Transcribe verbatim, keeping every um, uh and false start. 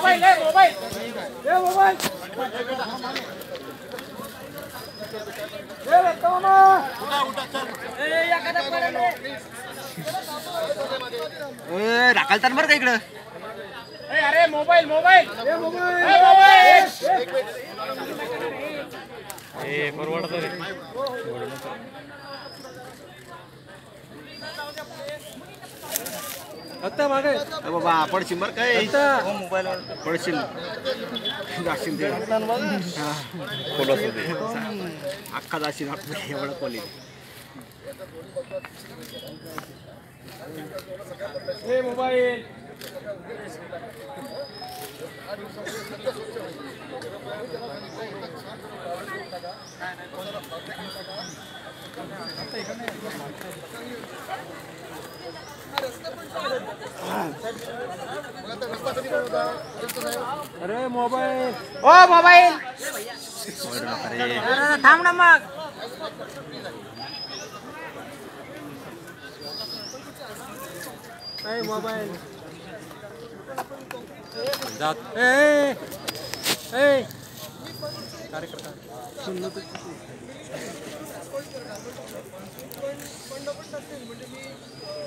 mobile ए mobile ए mobile ए बताओ ना उठा उठा चल ए एखादा पडेल ए ढाकलतान बरं का इकडं ए अरे मोबाईल मोबाईल ए मोबाईल ए मोबाईल ए परवडत रे आता मागे बाबा पडशील बरं काय मोबाईल पडशील जाशील ते अख्खा जाशील एवढं क्वालिटी ए मोबाईल अरे मोबाईल ओ मोबाईल थांब ना मग ए मोबाईल जात ए ए कार्यकर्ता सुनलो तर